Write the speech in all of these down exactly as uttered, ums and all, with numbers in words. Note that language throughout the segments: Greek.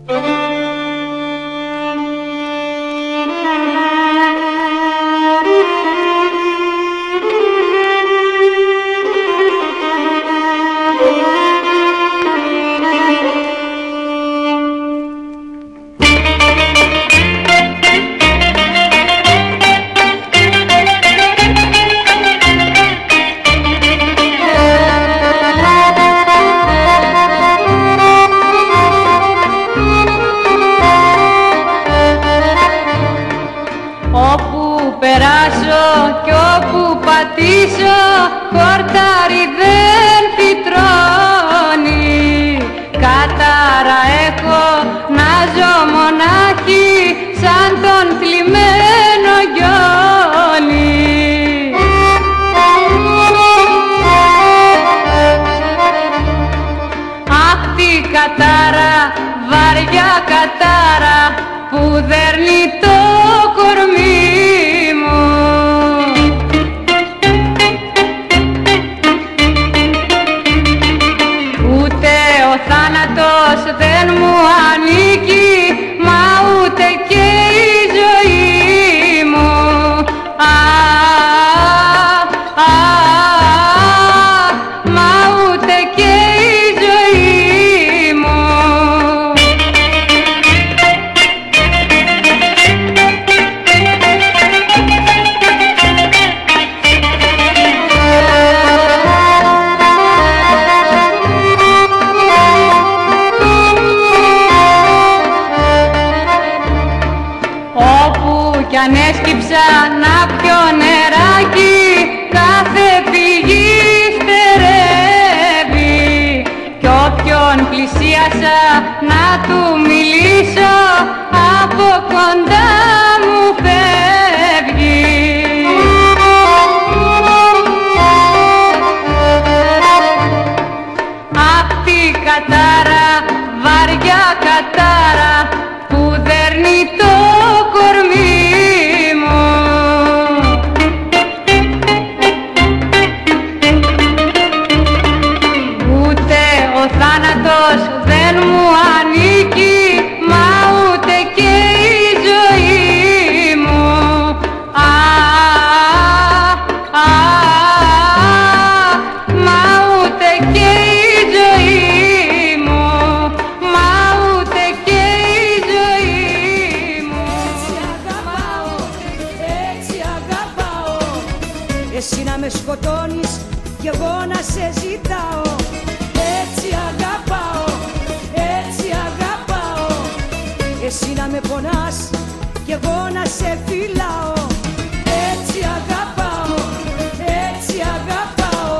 χορτάρι δεν φυτρώνει. Κατάρα έχω να ζω μονάχη σαν τον θλιμμένο γιόνι. Αχ, τη κατάρα, βαριά κατάρα που δέρνει το κορμί μου. Ούτε ο θάνατος δεν μου ανήκει, μα ούτε και η ζωή μου. Α, α, α, μα ούτε και η ζωή μου. Όπου κι αν έσκυψα να πιω νεράκι, κάθε πηγή στερεύει. Κι όποιον πλησίασα να του μιλήσω, από κοντά μου φεύγει. Αχ, τη κατάρα, βαριά κατάρα που δέρνει το κορμί μου. Ούτε ο θάνατος δεν μου ανήκει, μα ούτε και η ζωή μου. Α, α, α, μα ούτε και η ζωή μου, μα ούτε και η ζωή μου. Έτσι αγαπάω, έτσι αγαπάω, εσύ να με σκοτώνεις κι εγώ να σε ζητάω. Έτσι αγαπάω, έτσι αγαπάω, εσύ να με πονάς κι εγώ να σε φυλάω. Έτσι αγαπάω, έτσι αγαπάω.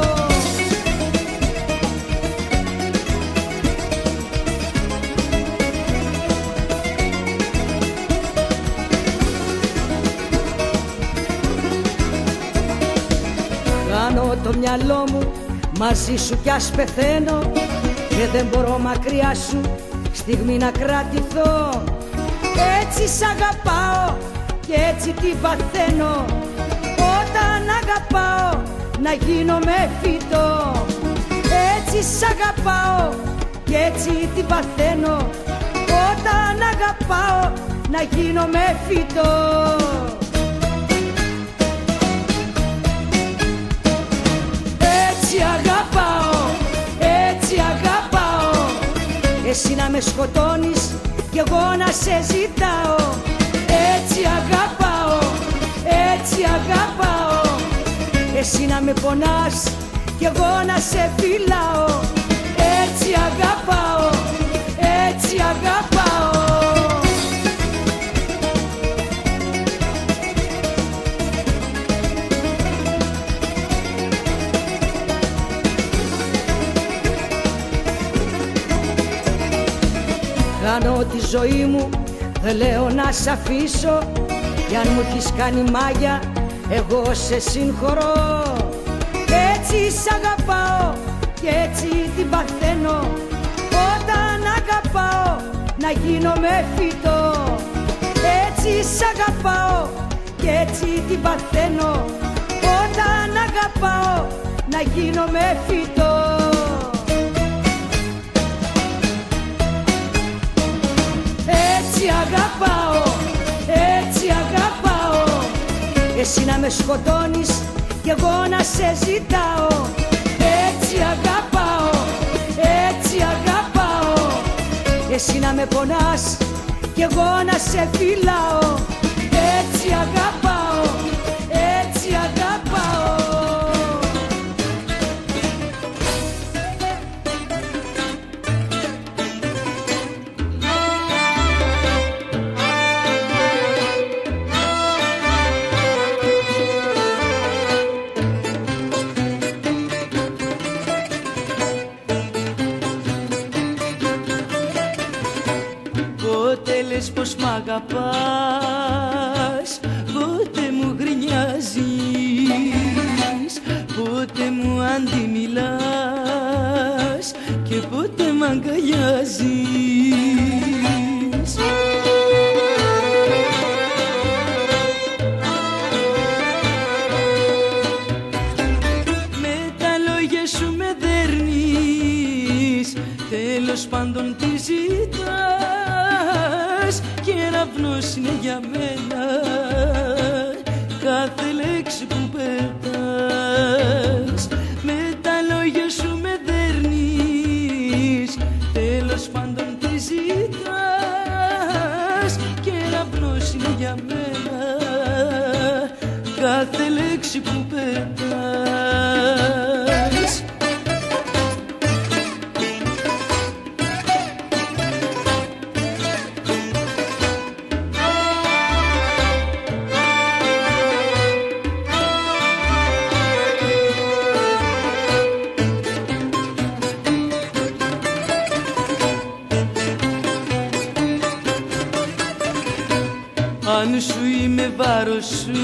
Κάνω το μυαλό μου μαζί σου κι ας πεθαίνω, και δεν μπορώ μακριά σου στιγμή να κρατηθώ. Έτσι σ' αγαπάω και έτσι την παθαίνω, όταν αγαπάω να γίνομαι φυτό. Έτσι σ' αγαπάω και έτσι την παθαίνω, όταν αγαπάω να γίνομαι φυτό. Έτσι αγαπάω, έτσι αγαπάω, εσύ να με σκοτώνεις κι εγώ να σε ζητάω. Έτσι αγαπάω, έτσι αγαπάω, εσύ να με πονάς κι εγώ να σε φυλάω. Έτσι αγαπάω, έτσι αγαπάω. Κάνω τη ζωή μου, δεν λέω να σ' αφήσω, κι αν μου έχεις κάνει μάγια, εγώ σε συγχωρώ. Έτσι σ' αγαπάω και έτσι την παθαίνω, όταν αγαπάω να γίνομαι φυτό. Έτσι σ' αγαπάω και έτσι την παθαίνω, όταν αγαπάω να γίνομαι φυτό. Έτσι αγαπάω, έτσι αγαπάω. Εσύ να με σκοτώνεις κι εγώ να σε ζητάω. Έτσι αγαπάω, έτσι αγαπάω. Εσύ να με πονάς κι εγώ να σε φυλάω. Έτσι αγαπάω, έτσι αγαπάω. Πότε λες πως μ' αγαπάς, πότε μου γρινιάζεις, πότε μου αντιμιλάς και πότε μ' αγκαλιάζεις. Με τα λόγια σου με δέρνεις, τέλος πάντων τι ζητάς, κεραυνός είναι για μένα κάθε λέξη που πετάς. Με τα λόγια σου με δέρνεις, τέλος πάντων τι ζητάς, κεραυνός είναι για μένα κάθε λέξη που πετάς. Αν σου είμαι βάρος σου,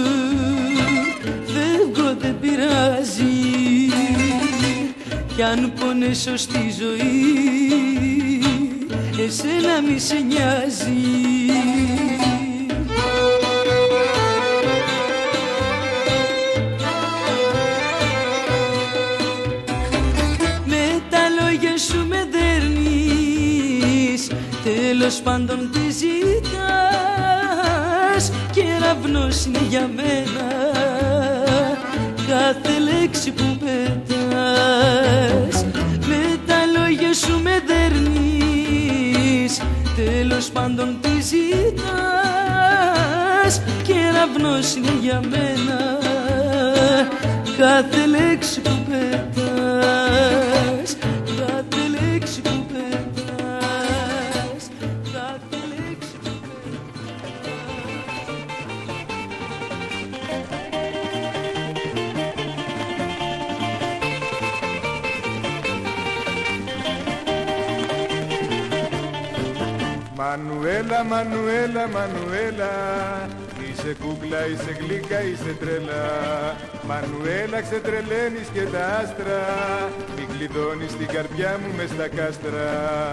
φεύγω δεν πειράζει. Κι αν πονέσω στη ζωή, εσένα μη σε νοιάζει. Με τα λόγια σου με δέρνεις, τέλος πάντων τι ζητάς, κεραυνός είναι για μένα κάθε λέξη που πετάς. Με τα λόγια σου με δέρνεις, τέλος πάντων τι ζητάς, κεραυνός είναι για μένα κάθε λέξη που πετάς, κάθε λέξη που πετάς, κάθε λέξη που Μανουέλα, Μανουέλα, Μανουέλα, είσαι κούκλα, είσαι γλύκα, είσαι τρέλα. Μανουέλα, ξετρελαίνεις και τα άστρα, μη κλειδώνεις την καρδιά μου μες στα κάστρα.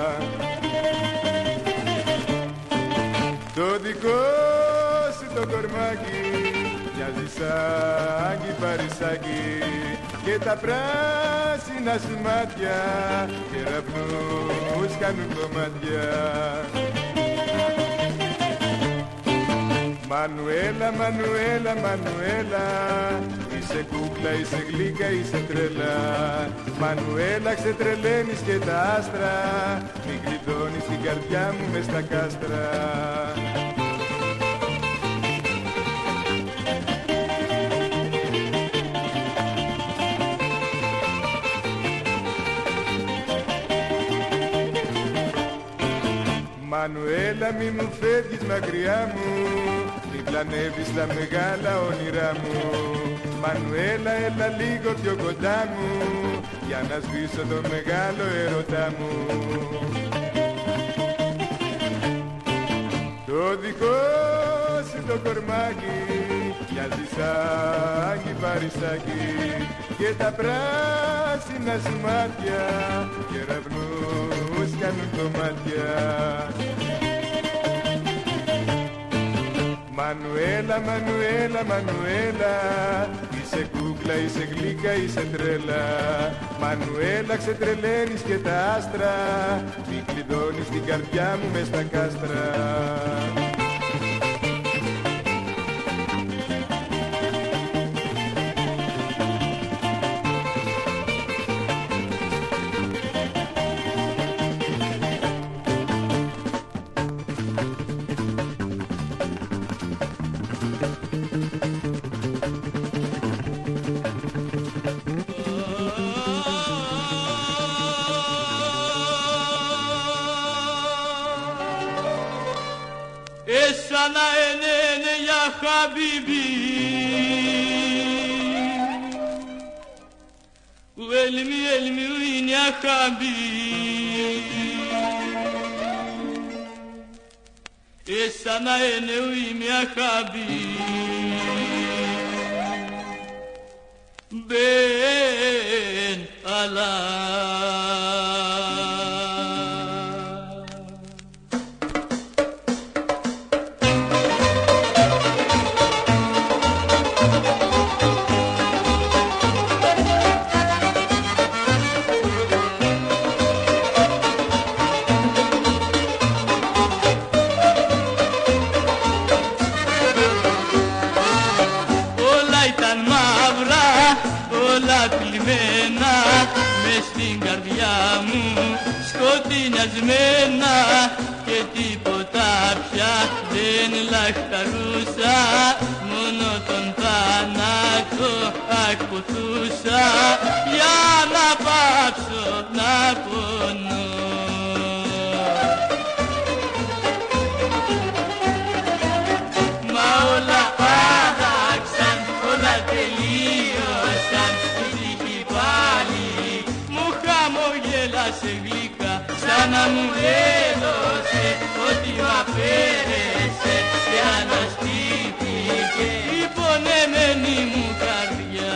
Το δικό σου το κορμάκι μοιάζει σαν κυπαρισάκι και τα πράσινα σου μάτια κεραυνούς κάνουν κομμάτια. Μανουέλα, Μανουέλα, Μανουέλα, είσαι κούκλα, είσαι γλύκα, είσαι τρέλα. Μανουέλα, ξετρελαίνεις και τα άστρα, μη κλειδώνεις την καρδιά μου μες στα κάστρα. Μανουέλα, μη μου φεύγεις μακριά μου, μη πλανεύεις τα μεγάλα όνειρά μου. Μανουέλα, έλα λίγο πιο κοντά μου, για να σβήσω το μεγάλο ερωτά μου. Το δικό σου το κορμάκι μοιάζει σαν κυπαρισάκι και τα πράσινα σου μάτια κεραυνούς κάνουν κομμάτια. Μανουέλα, Μανουέλα, Μανουέλα, Είσαι κούκλα, είσαι γλύκα, είσαι τρέλα. Μανουέλα, ξετρελαίνεις και τα άστρα. Μη κλειδώνεις την καρδιά μου μες στα κάστρα. Sana enene ya habibi Elmi elmi uyn ya habibi Sana ene uym ya habibi Ben Allah μες στην καρδιά μου σκοτεινιασμένα και τίποτα πια δεν λαχταρούσα, μόνο τον θάνατο ακολουθούσα για να πάψω να πονώ. Μα όλα άλλαξαν, όλα τελείωσαν. Σε γλυκά σαν να μου έδωσε ότι μ' αφαίρεσε και αναστήθηκε η πονεμένη μου καρδιά.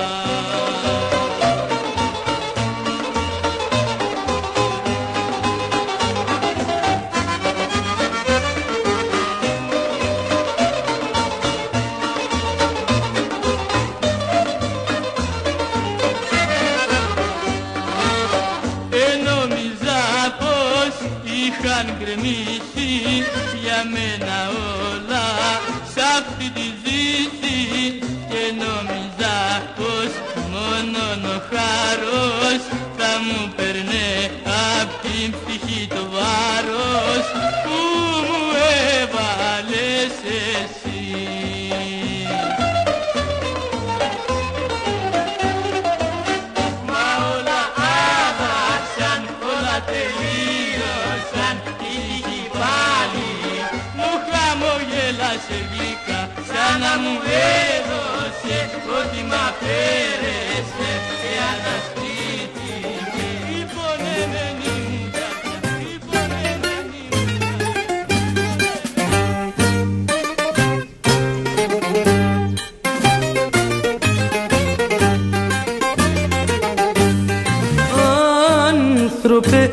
Είχαν γκρεμίσει για μένα όλα σ' αυτή τη ζήση και νόμιζα πως μόνον ο χάρος θα μου περνέ απ' την ψυχή το βάρος που μου έβαλες εσύ. Μα όλα άλλαξαν, όλα τελείωσαν. Σε γλυκά σαν να μου έδωσε ότι μ' αφαίρεσε και αναστήθηκε η πονεμένη μου καρδιά, η πονεμένη μου καρδιά. Άνθρωπε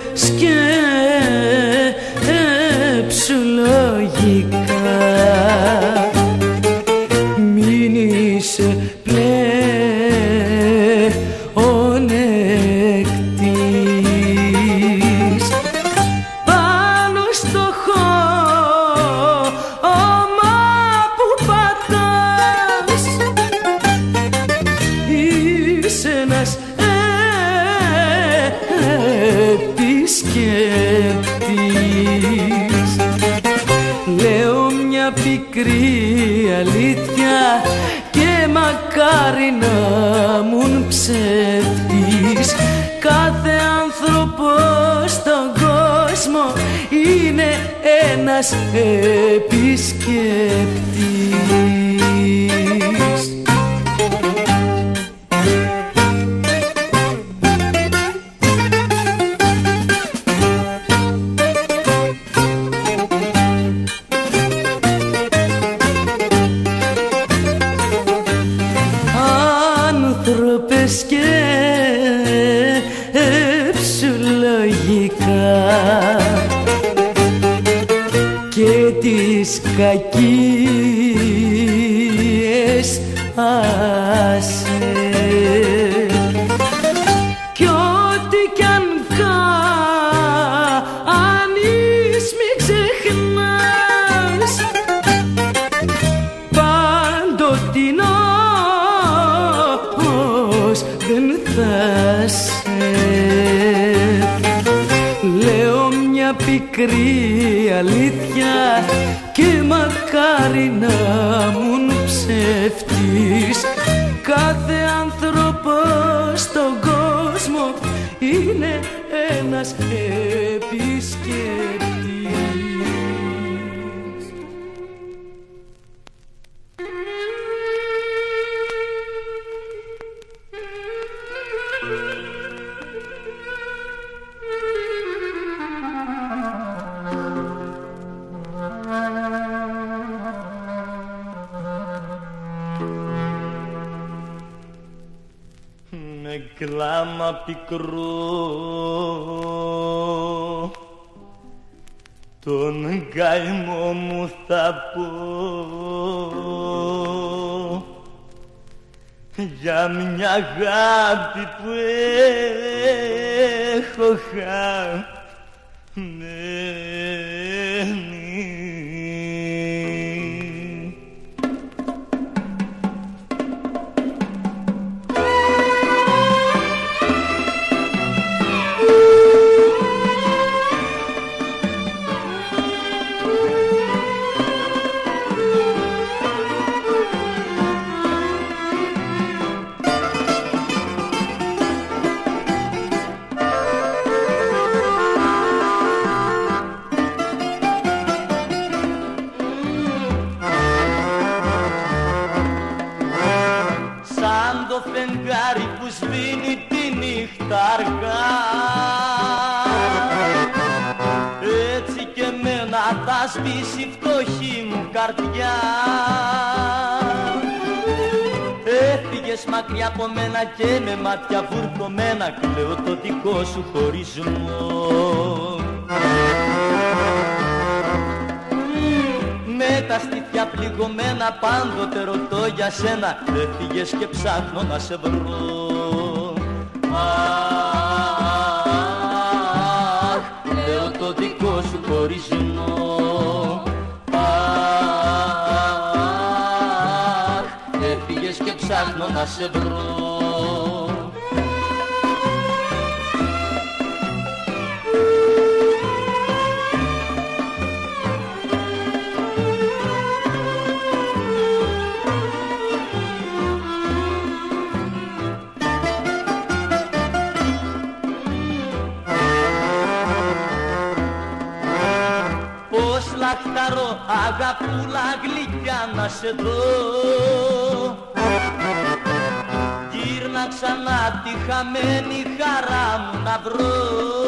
σκέψου λογικά, μην είσαι πλέον εκτής πάνω στο χώμα που πατάς. Είσαι ένας επισκέπτης. Λέω μια πικρή αλήθεια και μακάρι να μουν ψεύτης. Κάθε άνθρωπος στον κόσμο είναι ένας επισκέπτης. Άνθρωπε σκέψου λογικά και τις κακίες ας μια πικρή αλήθεια και μακάρι να μουν ψεύτης. Κάθε άνθρωπος στον κόσμο είναι ένας επισκέπτης. Με κλάμα πικρό τον καημό μου θα πω για μια αγάπη που έχω χαμένη. Φεγγάρι που σβήνει τη νύχτα αργά, έτσι και μένα θα σβήσει φτωχή μου καρδιά. Έφυγες μακριά από μένα και με μάτια βουρκωμένα κλαίω το δικό σου χωρισμό. Με τα στήθια πληγωμένα πάντοτε ρωτώ για σένα, έφυγες και ψάχνω να σε βρω. Αχ, λέω το δικό σου χωρισμό. Αχ, έφυγες και ψάχνω να σε βρω. Λαχταρώ αγαπούλα γλυκιά να σε δω, γύρνα ξανά τη χαμένη χαρά μου να βρω.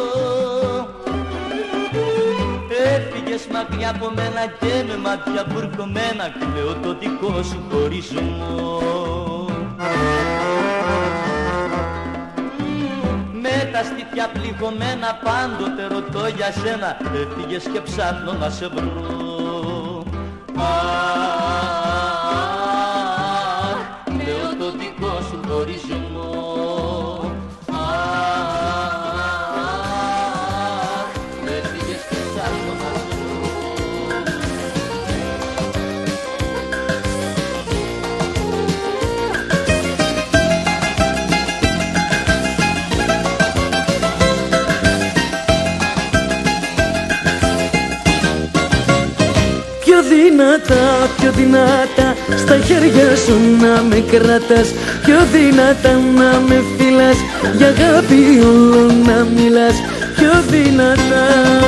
Έφυγες μακριά από μένα και με μάτια μπουρκωμένα κλαίω το δικό σου χωρισμό. Με τα στήθια πληγωμένα πάντοτε ρωτώ για σένα, έφυγες και ψάχνω να σε βρω. Αχ, λέω το δικό σου χωρισμό. Αχ, έφυγες και ψάχνω να σε βρω. Πιο δυνατά, πιο δυνατά στα χέρια σου να με κρατάς, πιο δυνατά να με φυλάς, για αγάπη όλο να μιλάς, πιο δυνατά.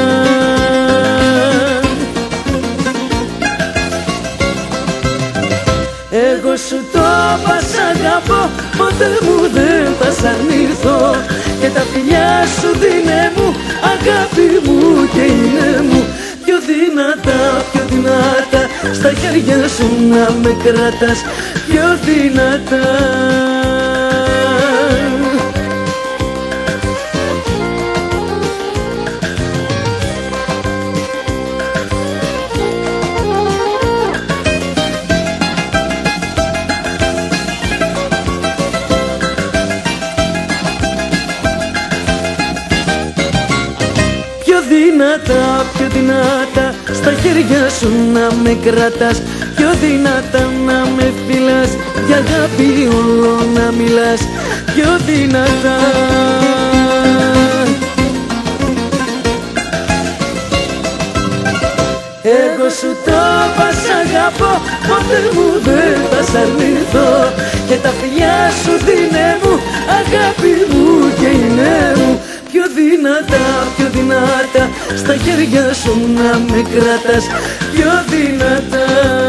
Εγώ σου το είπα σ' αγαπώ, ποτέ μου δεν θα σ' αρνηθώ, και τα φιλιά σου δίνε μου, αγάπη μου και είναι μου. Πιο δυνατά, πιο δυνατά στα χέρια σου να με κρατάς, πιο δυνατά. Δυνατά, πιο δυνατά στα χέρια σου να με κρατάς, πιο δυνατά να με φυλάς, για αγάπη όλο να μιλάς, πιο δυνατά. Εγώ σου το είπα σ' αγαπώ, ποτέ μου δεν θα σ' αρνηθώ. Και τα φιλιά σου δίνε μου, αγάπη μου και είναι μου. Πιο δυνατά, πιο δυνατά, στα χέρια σου να με κρατάς. Πιο δυνατά.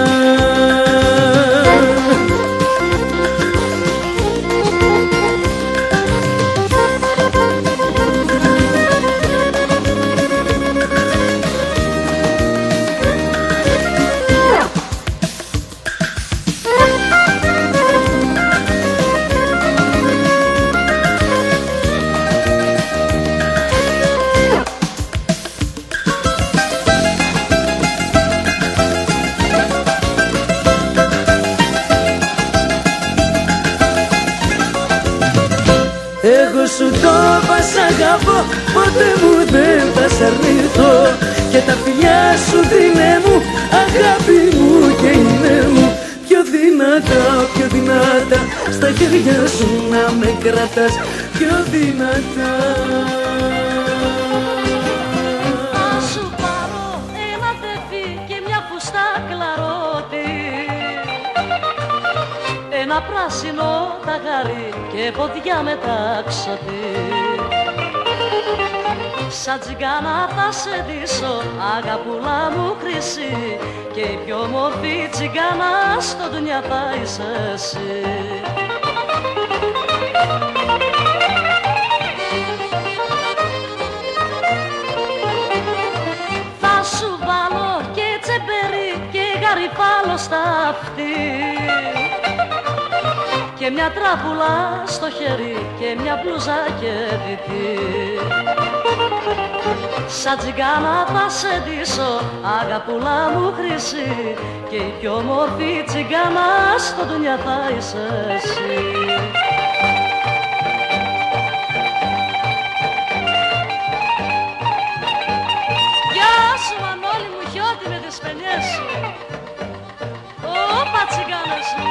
Εγώ σου το είπα σ' αγαπώ, ποτέ μου δεν θα σ' αρνηθώ. Και τα φιλιά σου δίνε μου, αγάπη μου και είναι μου. Πιο δυνατά, πιο δυνατά, στα χέρια σου να με κρατάς. Πιο δυνατά. Θα σου πάρω ένα τεφί και μια φουστά κλαρότη, ένα πράσινο ταγάρι και ποδιά μετάξωτη. Σαν τσιγκάνα θα σε ντύσω, αγαπούλα μου χρυσή, και η πιο μορφή τσιγκάνα στο ντουνιά θα είσαι εσύ. Θα σου βάλω και τσεμπερί και γαριφάλο στα αυτή, και μια τράπουλα στο χέρι και μια μπλούζα και δυτή. Σαν τσιγκάνα θα σε ντύσω, αγαπούλα μου χρυσή, και η πιο μορφή τσιγκάνα στο ντουνιά θα είσαι εσύ. Γεια σου Μανώλη μου χιώτη με τις παινιές σου. Ωπα τσιγκάνες μου.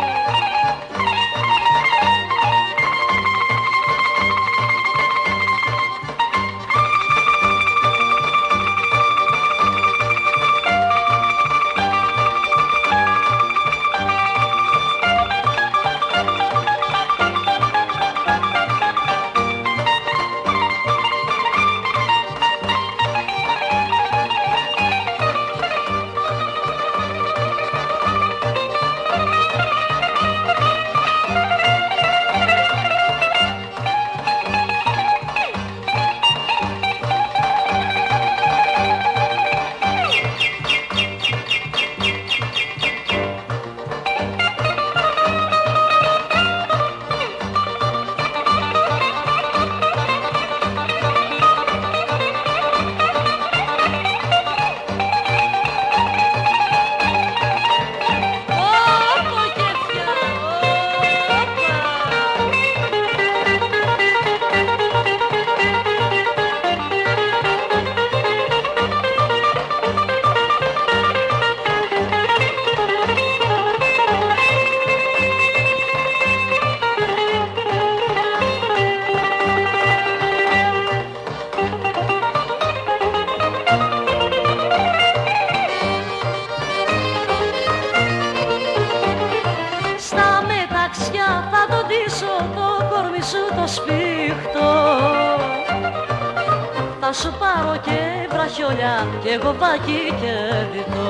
Θα σου πάρω και βραχιόλια και γοβάκι και διτό.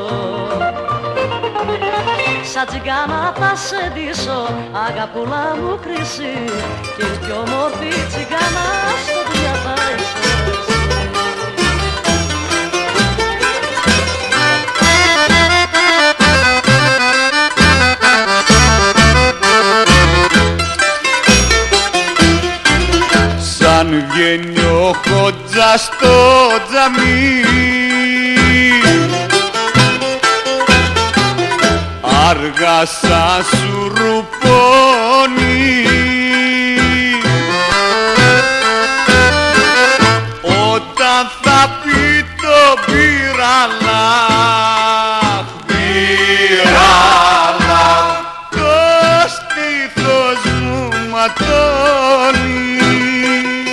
Σαν τσιγκάνα θα σε ντύσω, αγαπούλα μου χρυσή, και η πιο μορφή τσιγκάνα στο δουλειά θα είσαι. Σαν βγαίνει ο Χότζας στο τζαμί, αργά σαν σουρουπώνει, όταν θα πει το μπυραλάχ, μπυραλάχ, το στήθος μου ματώνει.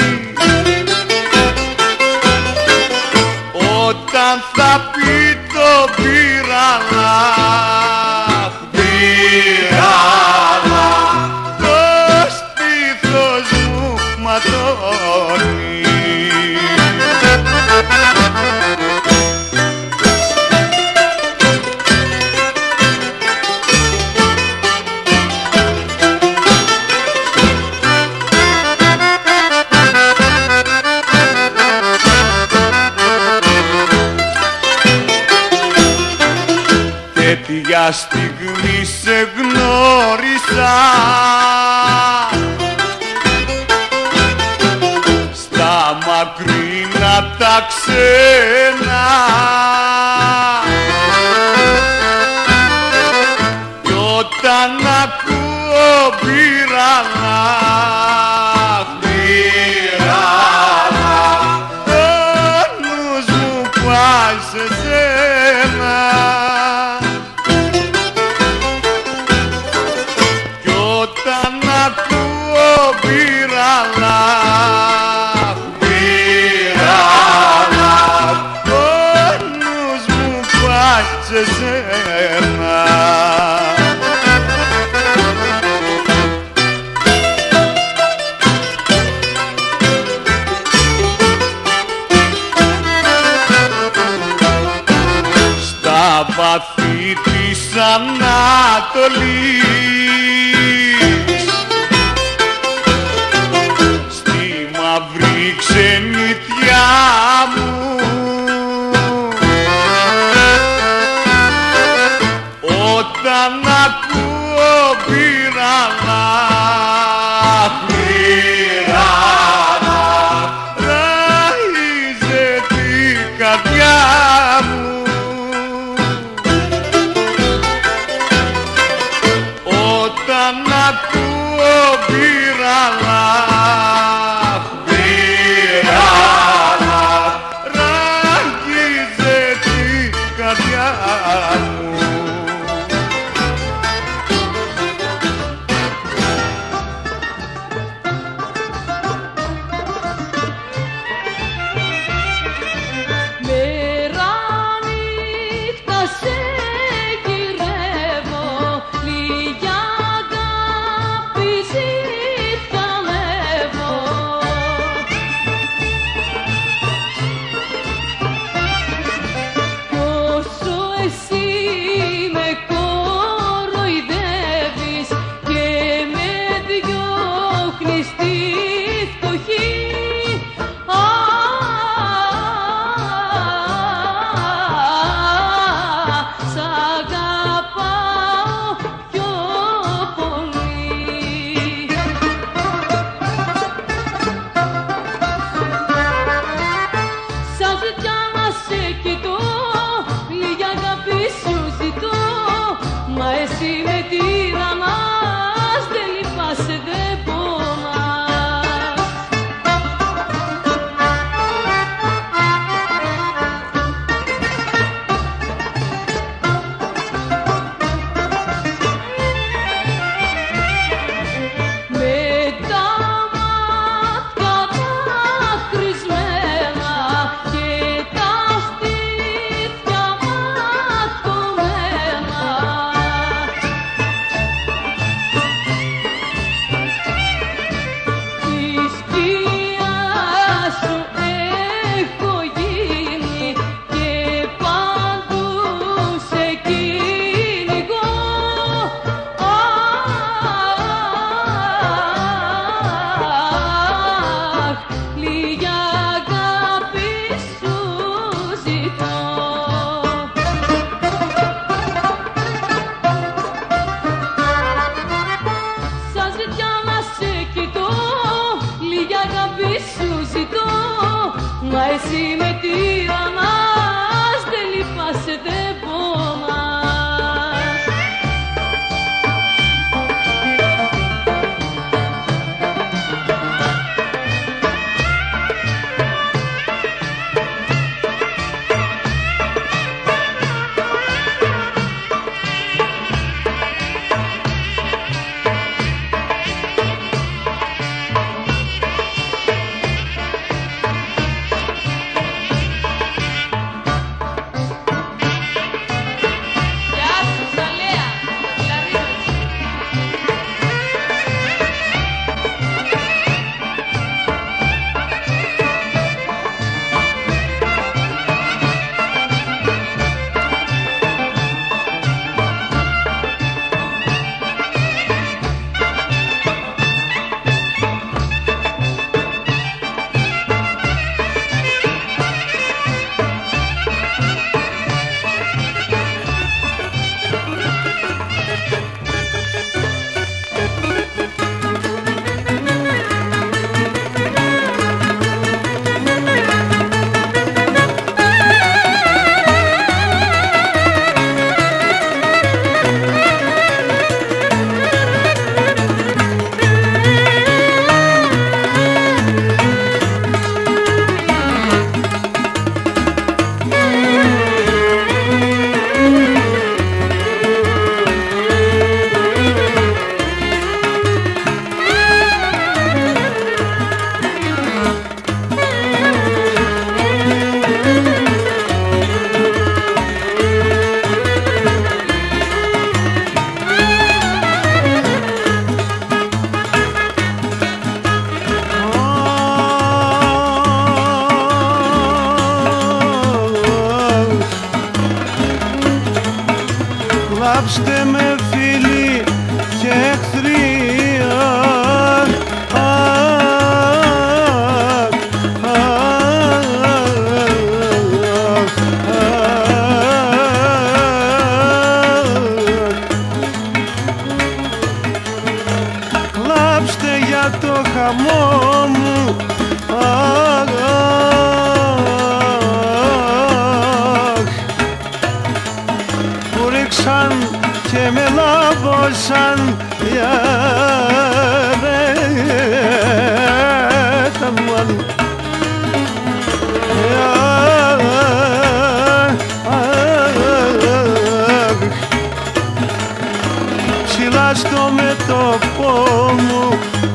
Όταν θα πει το πήραλα, πήραλα, το στήθος μου ματώνει. Για στιγμή σε γνώρισα στα μακρινά τα ξένα κι όταν ακούω πήραλα, πήραλα, ο νους μου πάει σε σένα. Όταν ακούω πήραλα, πήραλα, ο νους μου πάει σε σένα. Στα βαθύ της Ανατολής, στη μαύρη ξενιτιά μου, όταν ακούω πήραλα, πήραλα, ραΐζεται η καρδιά μου. Όταν ακούω πήραλα, πήραλα, ράγιζεται η καρδιά μου. Εσύ Κλάψτε με φίλοι και εχθροί, κλάψτε για το χαμό μου, που ρίξαν και με λάβωσαν για ρέτα μου αλλού. Ψηλά στο μέτωπο μου,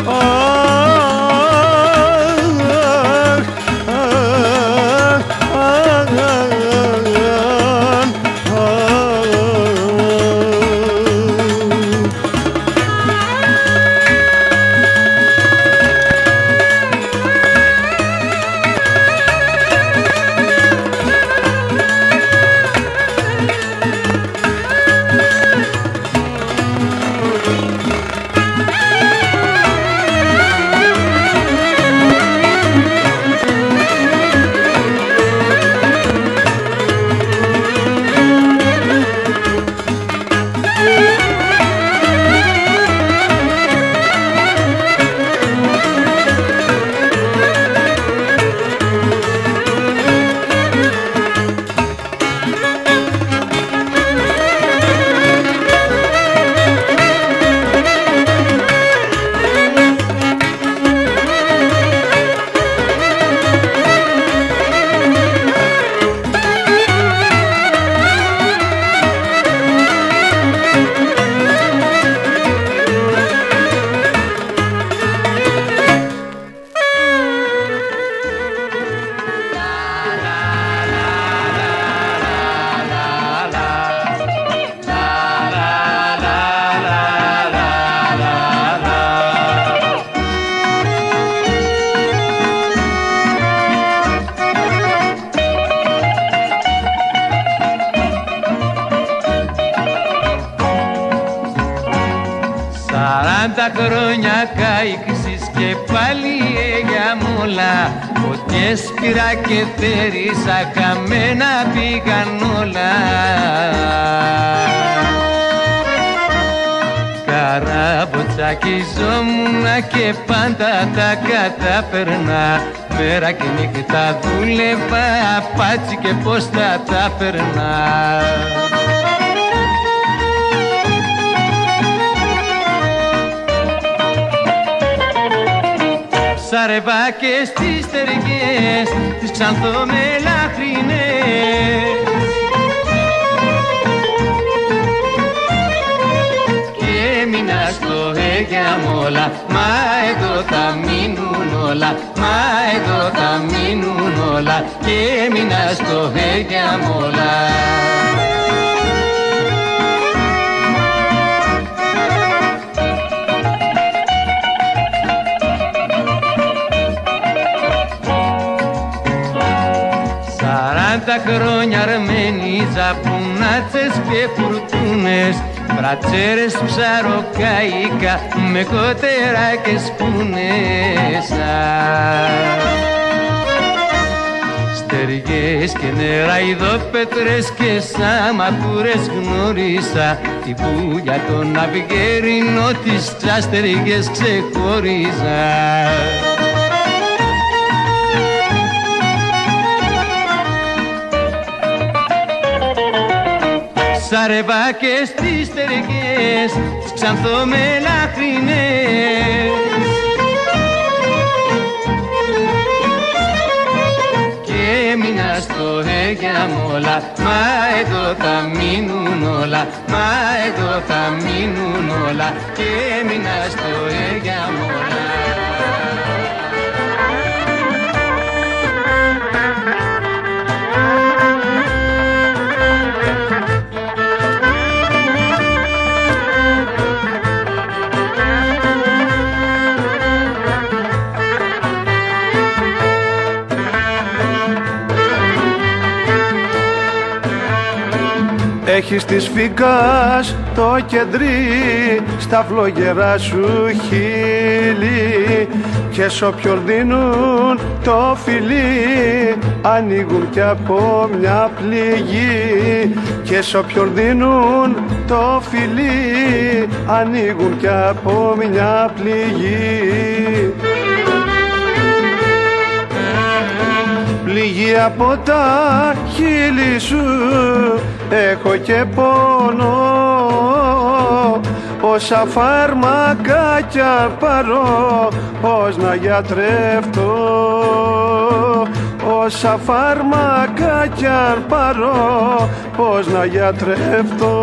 Σαράντα χρόνια καήξεις και πάλι εγιαμόλα, ότι έσπηρα και θέρισα καμένα πήγαν όλα. Καραβοτσακιζόμουνα και πάντα τα κατάφερνα, μέρα και νύχτα δούλευα, πάτσι και πως θα τα φέρνα. Ψάρευα και στις στεριές τις ξανθομελάχρινες και έμεινα στο Αίγιαμόλα, μα εδώ θα μείνουν όλα, μα εδώ θα μείνουν όλα και έμεινα στο Αίγιαμόλα. Σαράντα χρόνια αρμενίζα, πουνάτσες και φουρτούνες, μπρατσέρες ψαροκαϊκά με κότερα και σπούνες. Στεριές και νεραϊδόπετρες και σαματούρες γνώρισα, την πουλιά των αυγερινό τις τσάστεριές ξεχώριζα. Ψάρευα και στις στεριές τις ξανθομελάχρινες και έμεινα στο Αίγιαμόλα, μα εδώ θα μείνουν όλα, μα εδώ θα μείνουν όλα και έμεινα στο Αίγιαμόλα. Έχεις της φύκας το κεντρί στα φλογερά σου χείλη και σ' όποιον δίνουν το φιλί ανοίγουν κι από μια πληγή και σ' όποιον δίνουν το φιλί ανοίγουν κι από μια πληγή. Πληγή από τα χείλη σου έχω και πόνο, όσα φάρμακα κι αν πάρω πώς να γιατρευτώ, όσα φάρμακα κι αν πάρω πώς να γιατρευτώ.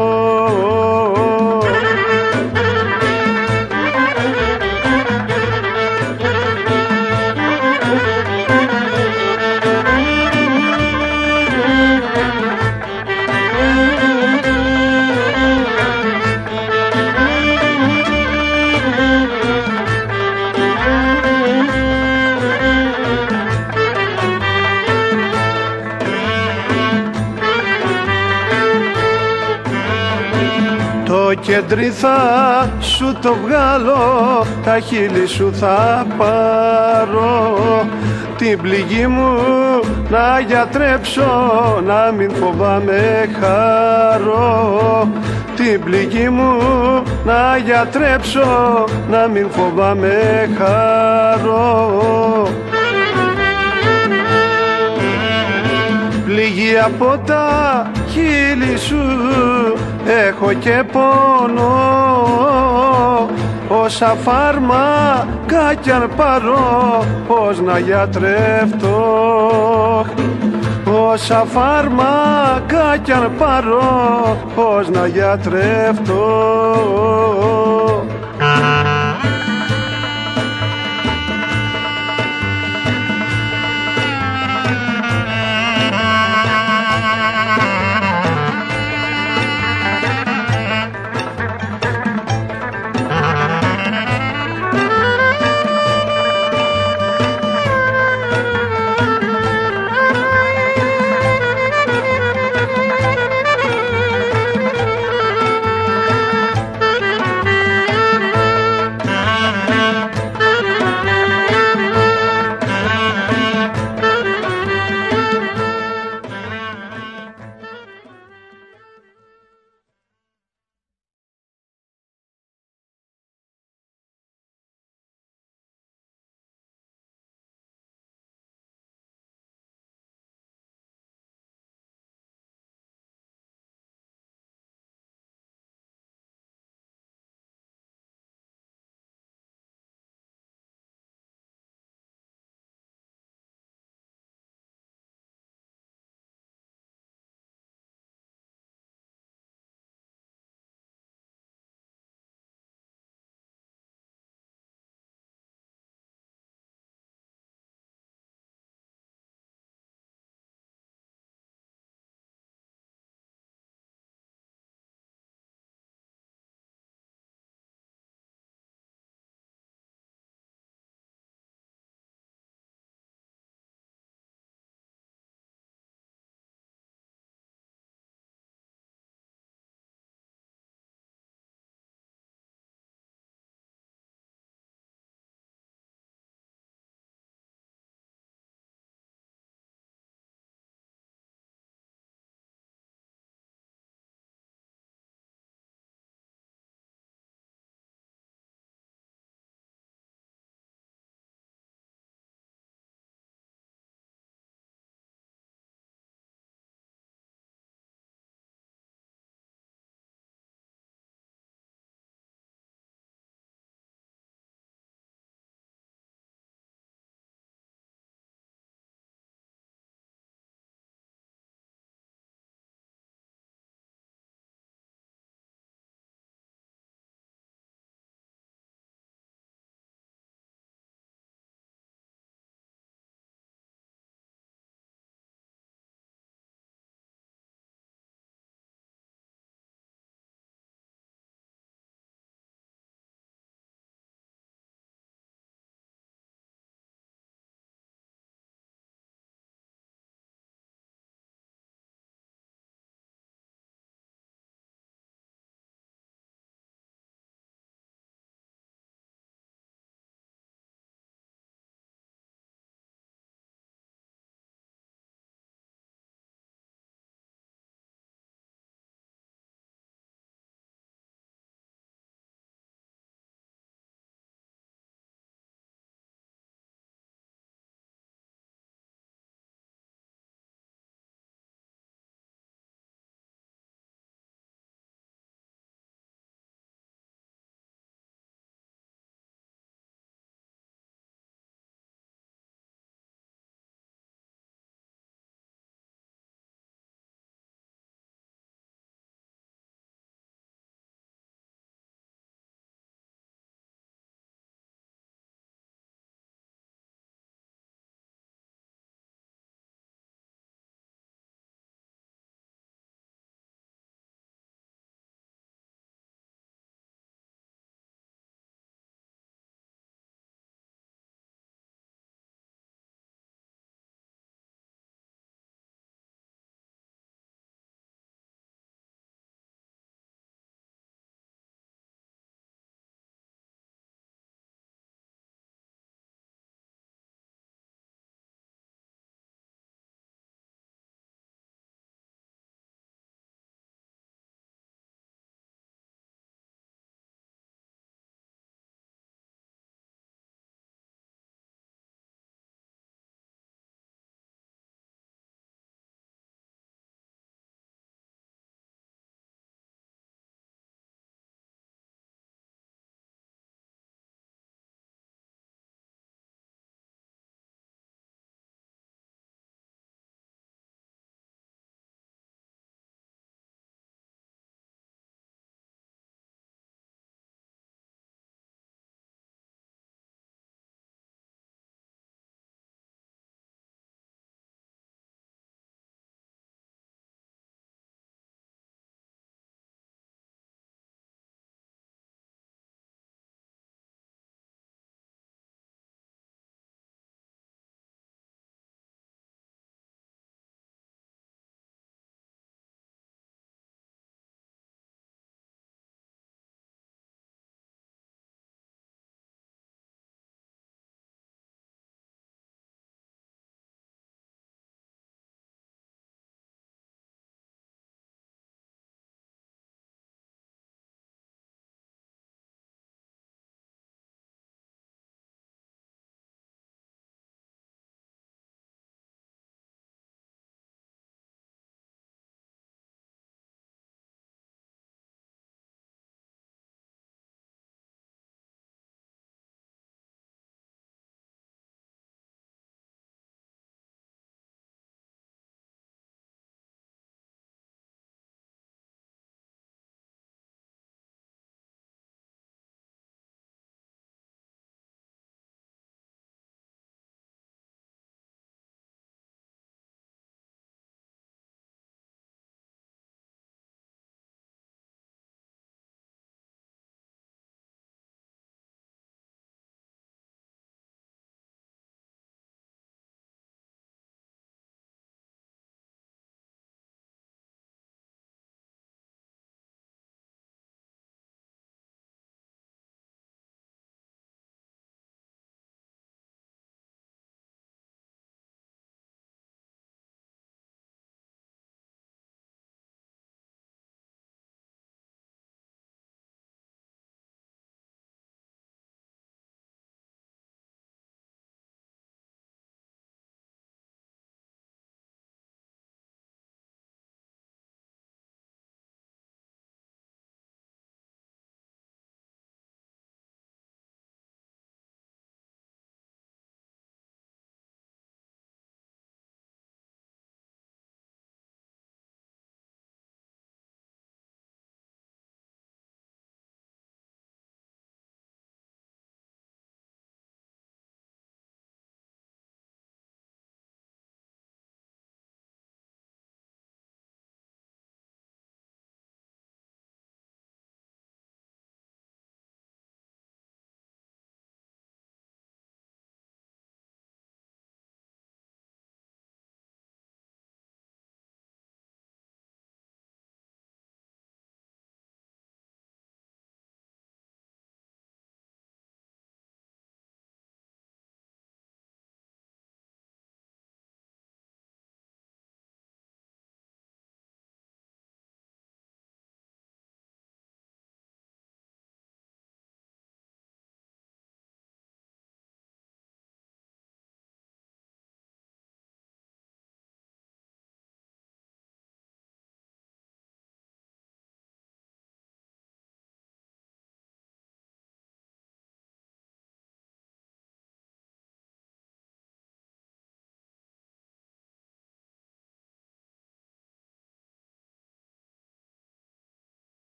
Το κέντρι θα σου το βγάλω, τα χείλη σου θα πάρω, την πληγή μου να γιατρέψω, να μην φοβάμαι χαρώ, την πληγή μου να γιατρέψω, να μην φοβάμαι χαρώ. Πληγή από τα χείλη σου έχω και πόνο, όσα φάρμακα κι αν πάρω πώς να γιατρευτώ, όσα φάρμακα κι αν πάρω πώς να γιατρευτώ.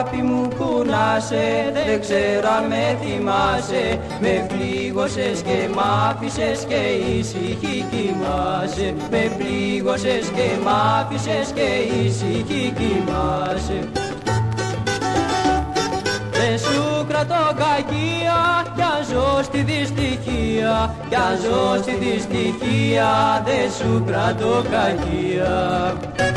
Αγάπη μου που να σε, δεν ξέρω αν με θυμάσαι. Με πλήγωσες και μ' άφησες και ήσυχη κοιμάσαι. Με πλήγωσες και μ' άφησες και ήσυχη κοιμάσαι. Δεν σου κρατώ κακία κι αν ζω στη δυστυχία. Κι αν ζω στη δυστυχία δεν σου κρατώ κακία.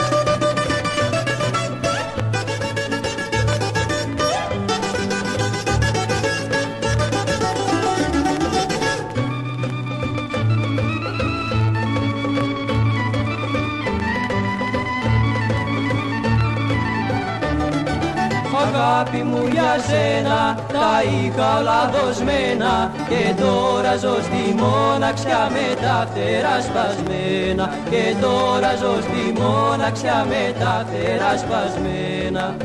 Αγάπη μου για σένα τα είχα όλα δοσμένα και τώρα ζω στη μοναξιά με τα φτερά σπασμένα. Και τώρα ζω στη μοναξιά με τα φτερά σπασμένα.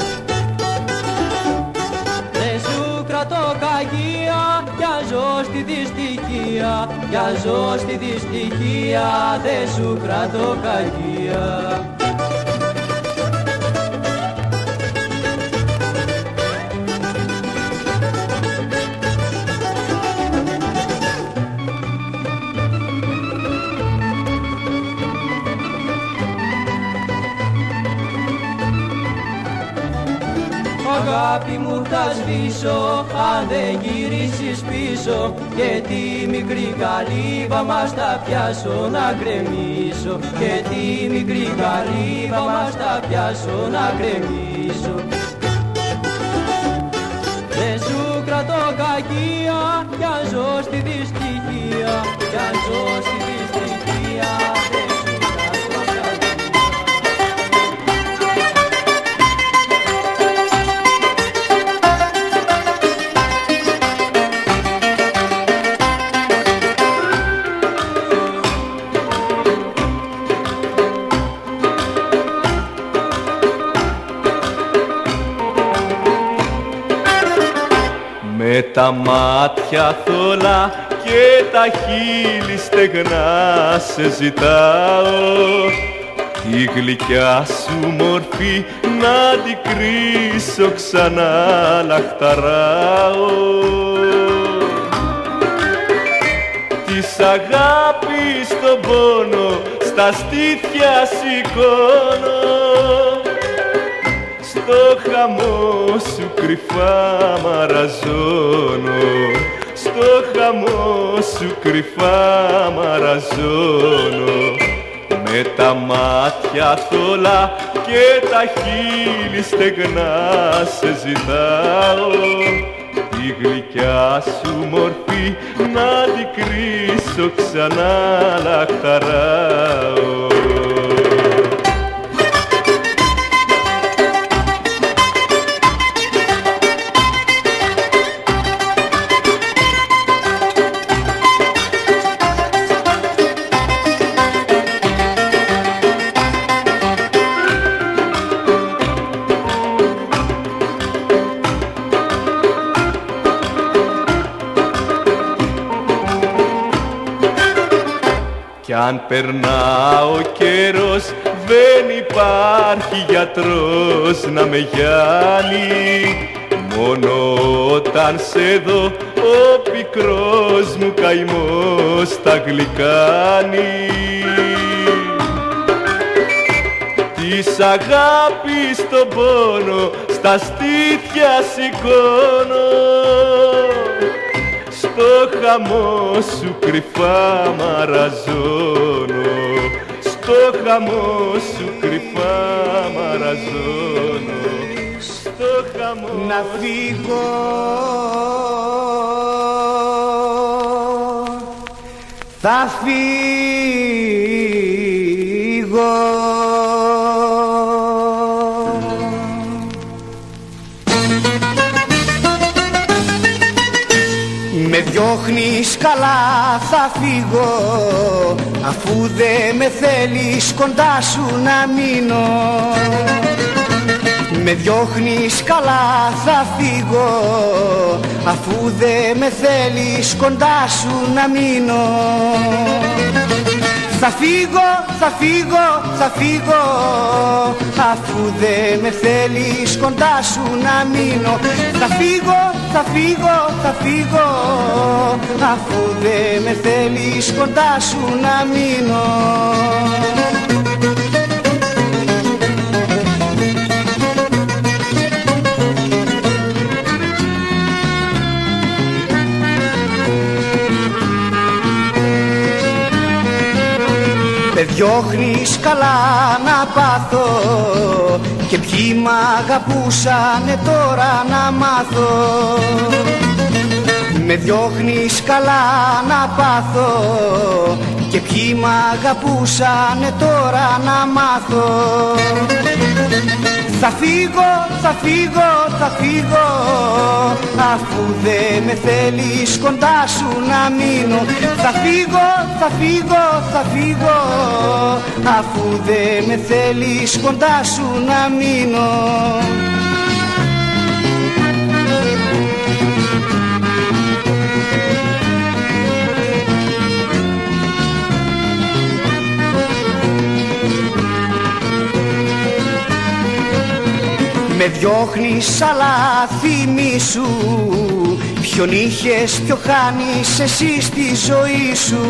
Δεν σου κρατώ κακία κι αν ζω στη δυστυχία. Κι αν ζω στη δυστυχία δεν σου κρατώ κακία. Αγάπη μου θα σβήσω αν δεν γυρίσεις πίσω και τη μικρή καλύβα μας θα πιάσω να γκρεμίσω. Και τη μικρή καλύβα μας θα πιάσω να γκρεμίσω. Δεν σου κρατώ κακία κι αν ζω στη δυστυχία. Κι αν ζω στη δυστυχία δεν σου κρατώ κακία. Με τα μάτια θολά και τα χείλη στεγνά σε ζητάω, τη γλυκιά σου μορφή να την κρίσω ξανά λαχταράω. Της αγάπης τον πόνο στα στήθια σηκώνω, στο χαμό σου κρυφά μαραζώνω. Στο χαμό σου κρυφά μαραζώνω. Με τα μάτια θολά και τα χείλη στεγνά σε ζητάω, τη γλυκιά σου μορφή να την κρίσω ξανά λαχταράω. Κι αν περνά ο καιρός δεν υπάρχει γιατρός να με γιάνει. Μόνο όταν σε δω ο πικρός μου καημός τα γλυκάνει. Της αγάπης τον πόνο στα στήθια σηκώνω, στο χαμό σου κρυφά μαραζώνω. Στο χαμό σου κρυφά μαραζώνω. Στο χαμό να φύγω, θα φύγω. Με διώχνεις καλά θα φύγω, αφού δε με θέλεις κοντά σου να μείνω. Με διώχνεις καλά θα φύγω, αφού δε με θέλεις κοντά σου να μείνω. Θα φύγω, θα φύγω, θα φύγω, αφού δε με θέλεις κοντά σου να μείνω. Θα φύγω, θα φύγω, θα φύγω, αφού δε με θέλεις κοντά σου να μείνω. Με διώχνεις καλά να πάθω και ποιοι μ' αγαπούσανε τώρα να μάθω. Με διώχνεις καλά να πάθω και ποιοι μ' αγαπούσανε τώρα να μάθω. Θα φύγω, θα φύγω, θα φύγω, αφού δε με θέλεις κοντά σου να μείνω. Θα φύγω, θα φύγω, θα φύγω, αφού δε με θέλεις κοντά σου να μείνω. Με διώχνεις αλλά θυμήσου ποιον είχες, ποιο χάνεις εσύ στη ζωή σου.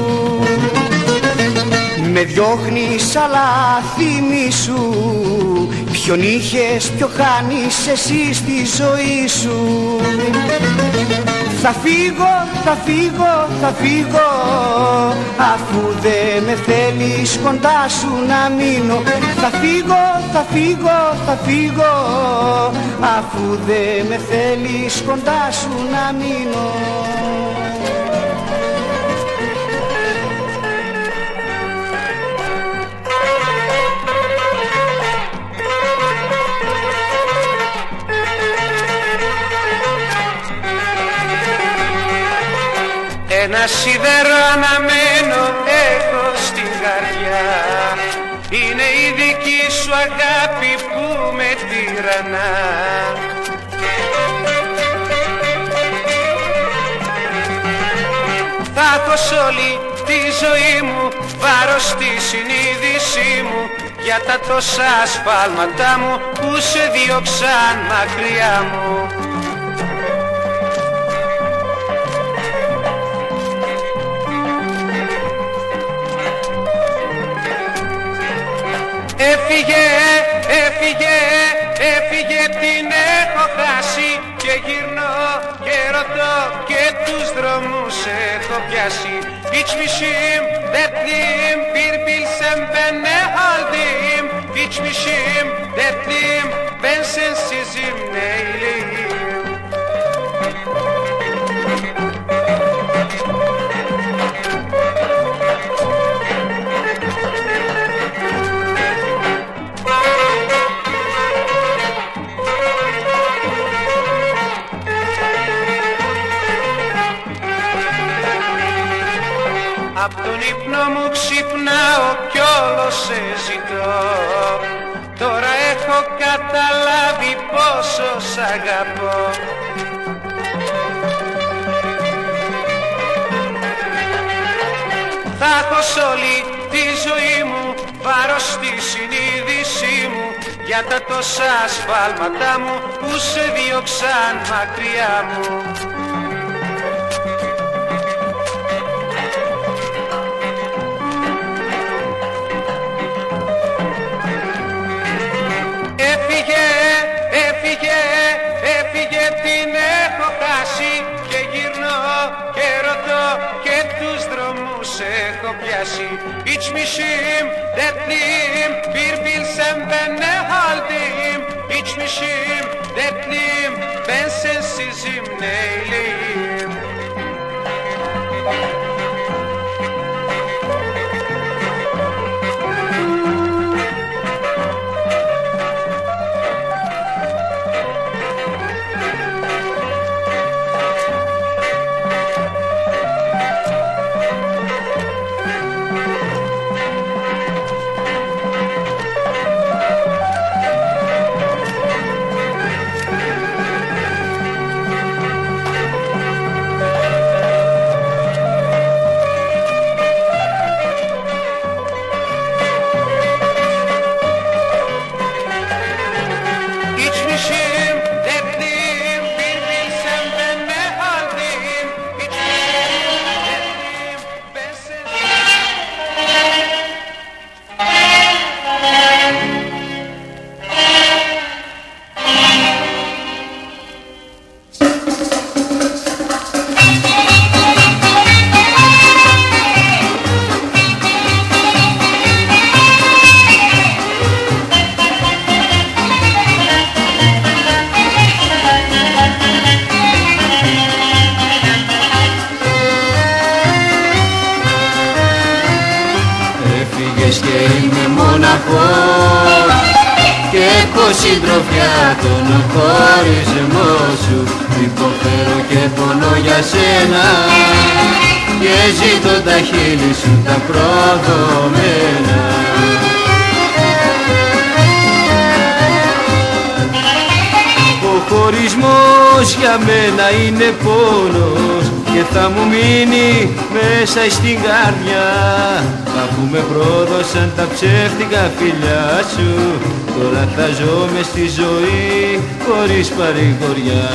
Με διώχνεις αλλά θυμήσου ποιον είχες, ποιο χάνεις εσύ στη ζωή σου. Θα φύγω, θα φύγω, θα φύγω, αφού δε με θέλεις κοντά σου να μείνω. Θα φύγω, θα φύγω, θα φύγω, αφού δε με θέλεις κοντά σου να μείνω. Ένα σίδερο αναμένο έχω στην καρδιά, είναι η δική σου αγάπη που με τυραννά. Θα δώσω όλη τη ζωή μου βάρος στη συνείδησή μου για τα τόσα ασφάλματά μου που σε διώξαν μακριά μου. Έφυγε, έφυγε, έφυγε, την έχω χάσει και γυρνώ και ρωτώ και τους δρόμους έχω πιάσει. Ich mich im Detlim, bir bilsem ben ne haldim. Ich mich im Detlim, ben sensizim neyleyim. Απ' τον ύπνο μου ξυπνάω κι όλο σε ζητώ. Τώρα έχω καταλάβει πόσο σ' αγαπώ. Θα έχω σ' όλη τη ζωή μου βάρος στη συνείδησή μου για τα τόσα ασφάλματά μου που σε διώξαν μακριά μου. Έφυγε, έφυγε, έφυγε, την έχω χάσει και γυρνώ και ρωτώ και τους δρόμους έχω πιάσει. Ich mich im Detlim, bir bilsem ben ne haldim. Ich mich im Detlim, ben sensizim neyleyim. συντροφιά τον χωρισμό σου, υποφέρω και πονώ για σένα και ζήτω τα χείλη σου τα προδομένα. Ο χωρισμός για μένα είναι πόνος και θα μου μείνει μέσα στην καρδιά. Αφού με πρόδωσαν τα ψεύτικα φιλιά σου, τώρα θα ζω μες στη ζωή χωρίς παρηγοριά.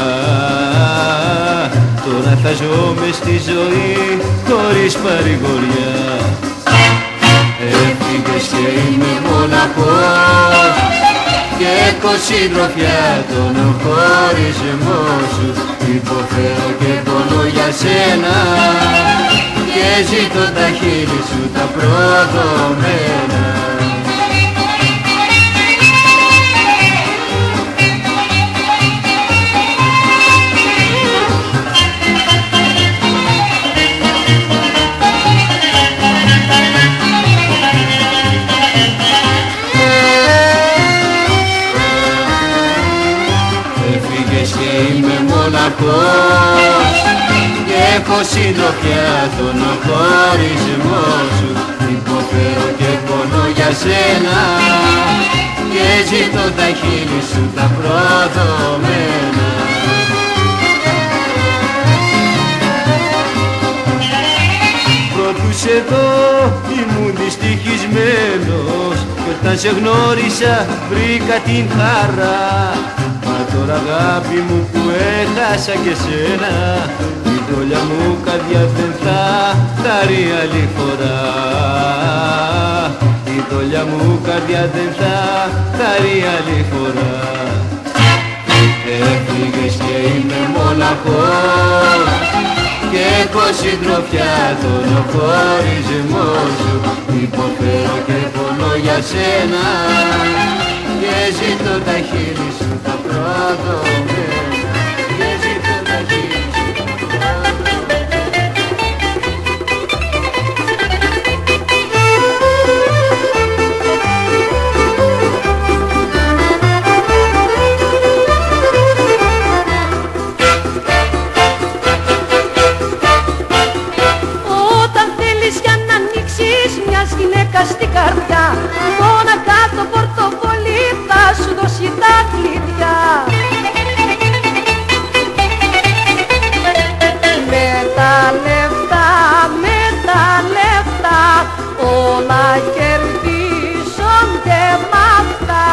Τώρα θα ζω μες στη ζωή χωρίς παρηγοριά. Έφυγες και είμαι μοναχός και έχω συντροφιά τον χωρισμό σου, υποφέρω και πονώ για σένα και ζήτω τα χείλη σου τα προδομένα. Είμαι μοναχός και έχω συντροφιά τον χωρισμό σου, υποφέρω και πονώ για σένα και ζητώ τα χείλη σου τα προδομένα. Πρώτου σε δω ήμουν δυστυχισμένος και όταν σε γνώρισα βρήκα την χαρά. Μα τώρα αγάπη μου που έχασα και σένα, η δόλια μου καρδιά δεν θα χαρεί άλλη φορά. Η δόλια μου καρδιά δεν θα χαρεί άλλη φορά. Έφυγες και είμαι μοναχός και έχω συντροφιά τον χωρισμό σου, υποφέρω και πονώ για σένα και ζήτω τα χείλη σου τα προδομένα. Και ζήτω τα χείλη σου τα Όταν θέλεις για να ανοίξεις μιας γυναίκας στην καρδιά, μόναχα το πορτοφόλι θα σου δώσει τα κλειδιά. Με τα λεφτά, με τα λεφτά, όλα κερδίζονται μ' αυτά.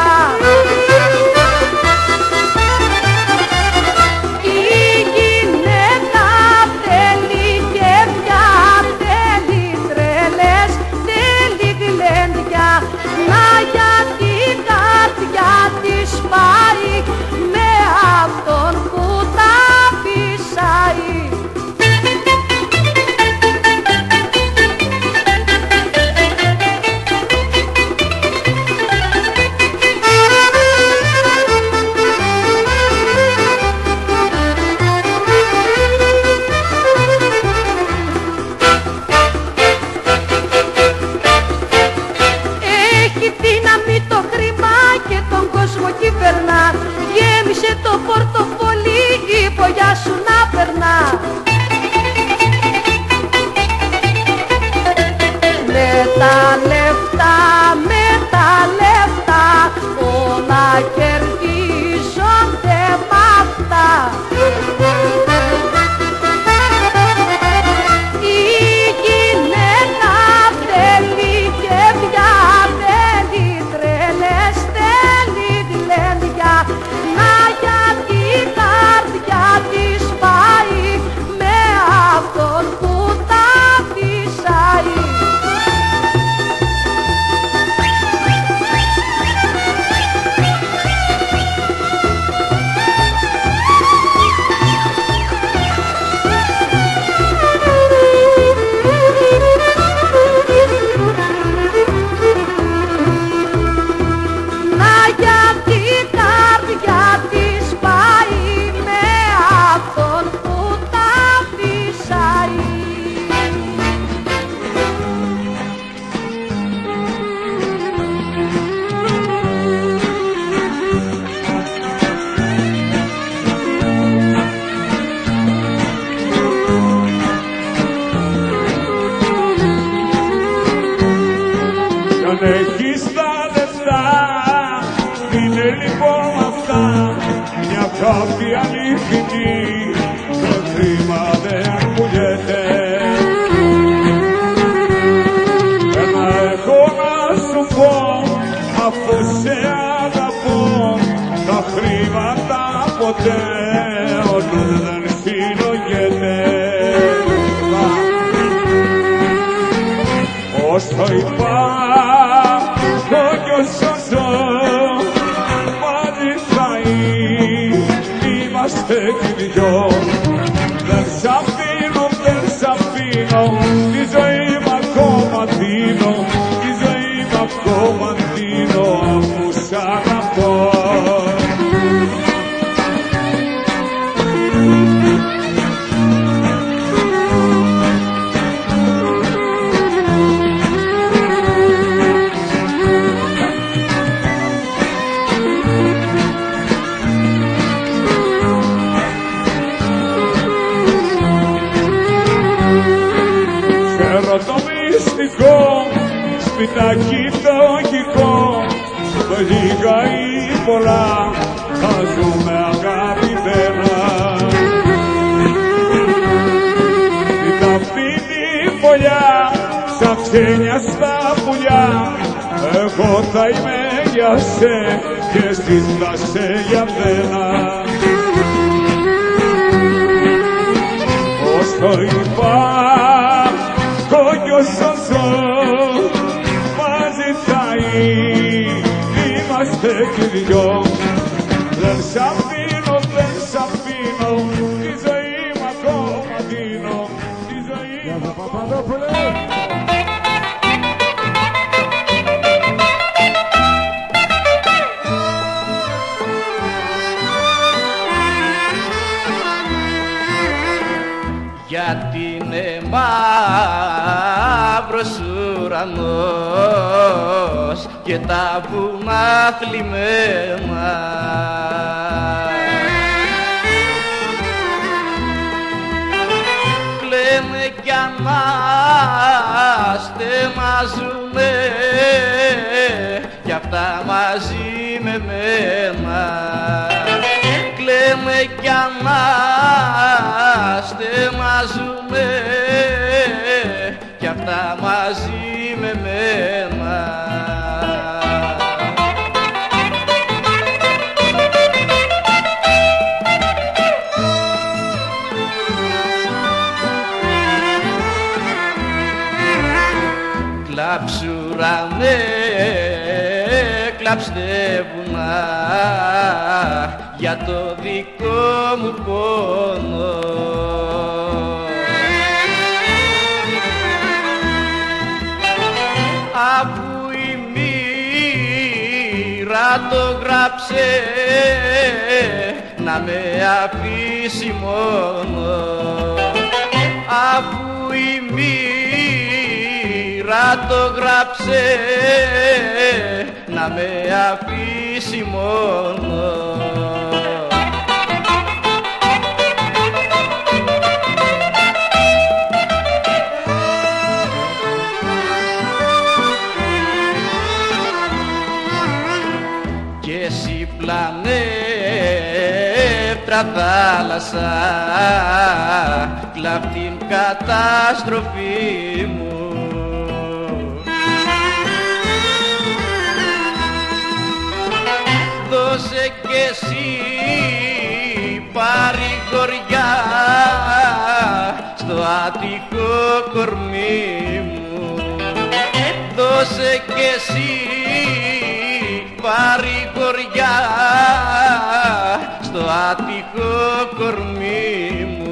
Η γυναίκα θέλει γεύια, θέλει τρέλες, θέλει γλέντια, να για την καρδιά της πάει με αυτόν που τα φυσάει. Έχει δύναμη το χρήμα και τον κόσμο κυβερνά, γέμισε το πορτοφόλι η πογιά σου να περνά. Με τα λεφτά, με τα λεφτά, όλα κερδίζονται μ' αυτά. Η γυναίκα θέλει γεύια, θέλει τρέλες, θέλει γλέντια, να για την καρδιά της πάει με αυτόν που τα φυσάει. λέγεται. Όσο υπάρχω κι όσο ζω, μαζί θα είμαστε κι δυο. Δεν σ' αφήνω, δεν σ' αφήνω, τη ζωή μ' ακόμα δίνω, τη ζωή μ' ακόμα δίνω, αφού σ' αγαπώ. Το μυστικό, σπιτάκι φτωχικό, το λίγα ή πολλά, θα ζούμε αγαπημένα. Την ταυτίνη φωλιά, σαν ξένια στα πουλιά, εγώ θα είμαι για σε και εσύ θα σε για μένα. Όσο υπάρχω κι όσο ζω, μαζί θα είμαστε κι δυο. Δεν σ' αφήνω, δεν σ' αφήνω, τη ζωή μ' ακόμα δίνω, τη ζωή μ' ακόμα δίνω. Γιατί είναι μαύρος ουρανός και τα βουνά θλιμμένα. Κλαίμε κι αναστεμάζουνε κι αυτά μαζί με μένα. Κλαίμε κι αναστεμάζουνε κι αυτά μαζί με μένα. Κλαψουρανέ, κλαψτε βουνά για το δικό μου πόνο. Αφού η μοίρα το γράψε να με αφήσει μόνο. Αφού η μοίρα το γράψε να με αφήσει μόνο. Και εσύ πλανεύτρα θάλασσα, κλαμπ' την καταστροφή μου. Δώσε κι εσύ παρηγοριά στο άτυχο κορμί μου. Δώσε κι εσύ παρηγοριά στο άτυχο κορμί μου.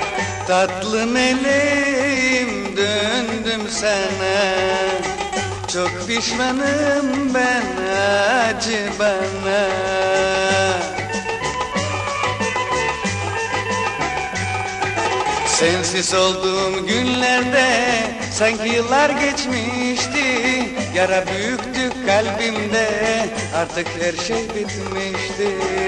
Tatlı meleğim döndüm sana, çok pişmanım ben acı bana. Sensiz olduğum günlerde sanki yıllar geçmişti. Yara büyüktü kalbimde, artık her şey bitmişti.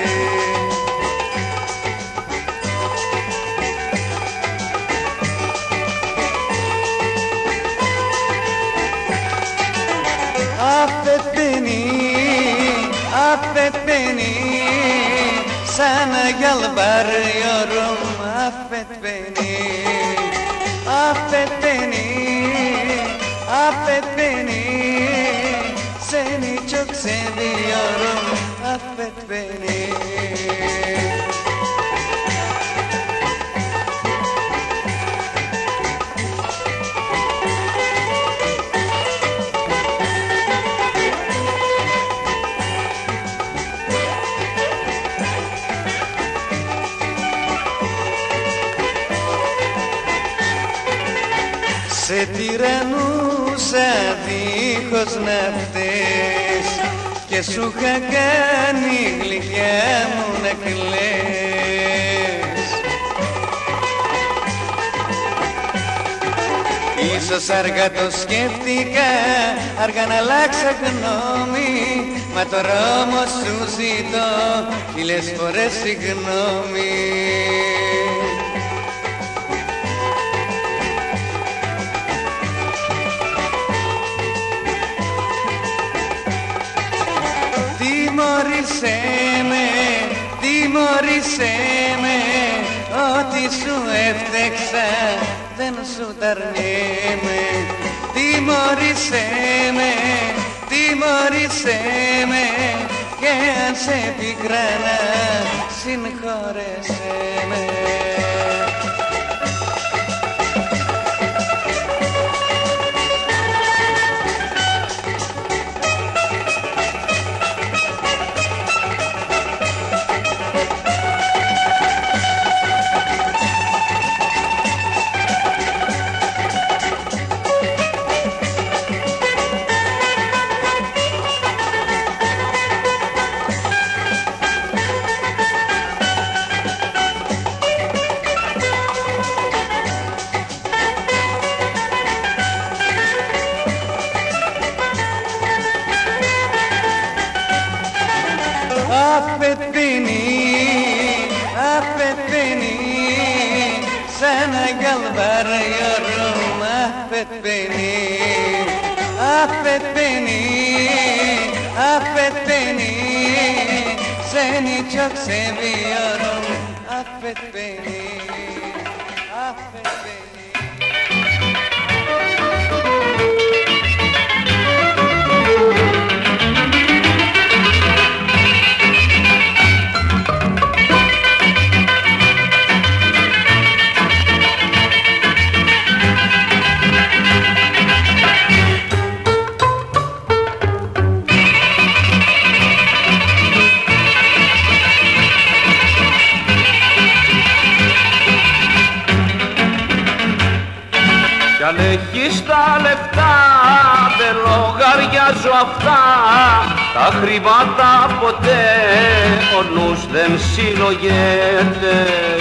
Affet beni, affet beni, sana yalvarıyorum, affet beni. Affet beni, affet beni, seni çok seviyorum, affet beni. Σε τυραννούσα δίχως να φταίς και σου είχα κάνει γλυκιά μου να κλαις. Ίσως αργά το σκέφτηκα, αργά να αλλάξα γνώμη, μα τώρα όμως σου ζητώ χίλιες φορές συγγνώμη. Τιμώρησέ με, τιμώρησέ με, ό,τι σου έφτεξα δεν σου τ' αρνήμαι. Τιμώρησέ με, τιμώρησέ με, και αν σε πικράνα συγχώρεσέ με. Affet beni, affet beni, sana yalvarıyorum, affet beni. Affet beni, affet beni, seni çok seviyorum, affet beni, affet beni. Κι αν έχεις τα λεφτά δεν λογαριάζω αυτά, τα χρήματα ποτέ ο νους δεν συλλογέται.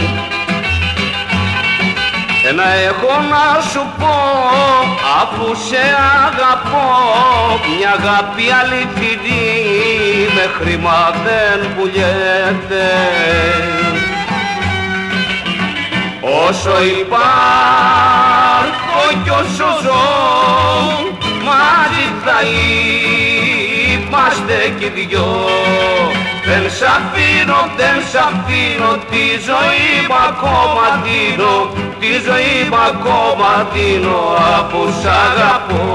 Ένα έχω να σου πω αφού σε αγαπώ, μια αγάπη αληθινή με χρήμα δεν πουλιέται. Όσο υπάρχω κι όσο ζω μαζί θα είμαστε κι δυο. Δεν σ' αφήνω, δεν σ' αφήνω, τη ζωή μου ακόμα δίνω, τη ζωή μου ακόμα δίνω αφού σ' αγαπώ.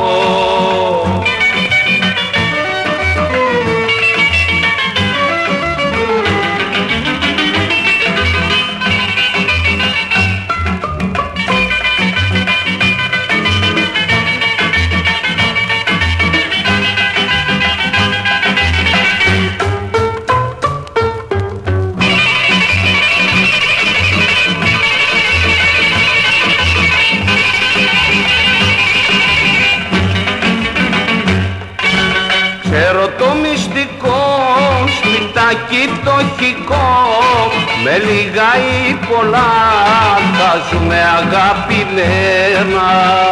μυστικό, σπιτάκι φτωχικό, με λίγα ή πολλά θα ζούμε αγαπημένα.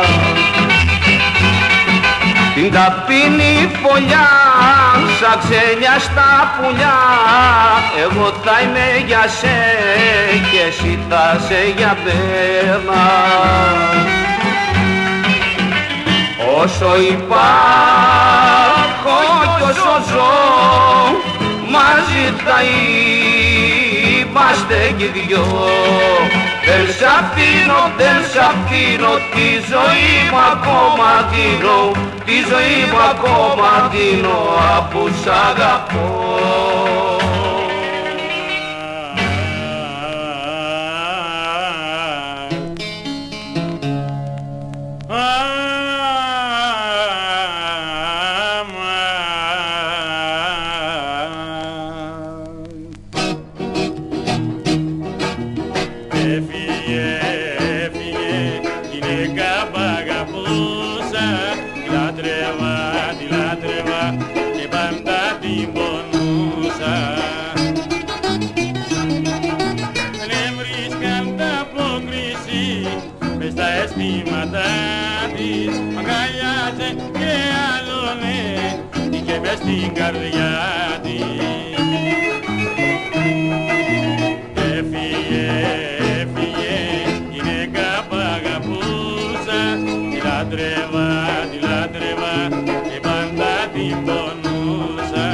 Την ταπεινή φωλιά, σαν ξένια στα πουλιά, εγώ θα είμαι για σε και εσύ θα σε για μένα. Όσο υπάρχω κι όσο ζω, μαζί θα είμαστε κι δυο. Δεν σ' αφήνω, δεν σ' αφήνω, τη ζωή μου ακόμα δίνω, τη ζωή μου ακόμα δίνω, αφού σ' αγαπώ. Στην καρδιά της έφυγε, έφυγε, γυναίκα που αγαπούσα, τη λάτρευα, τη λάτρευα και πάντα την πονούσα.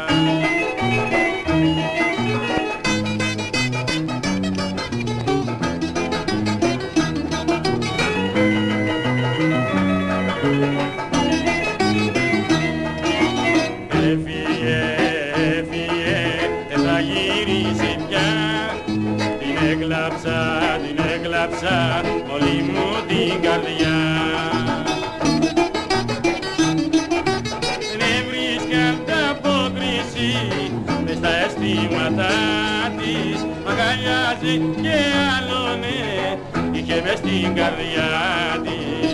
Την έκλαψα όλη μου την καρδιά. Δεν έβρισκα ανταπόκριση μες στα αισθήματά της, μ' αγκαλιάζει και άλλονε, είχε μες στην καρδιά της.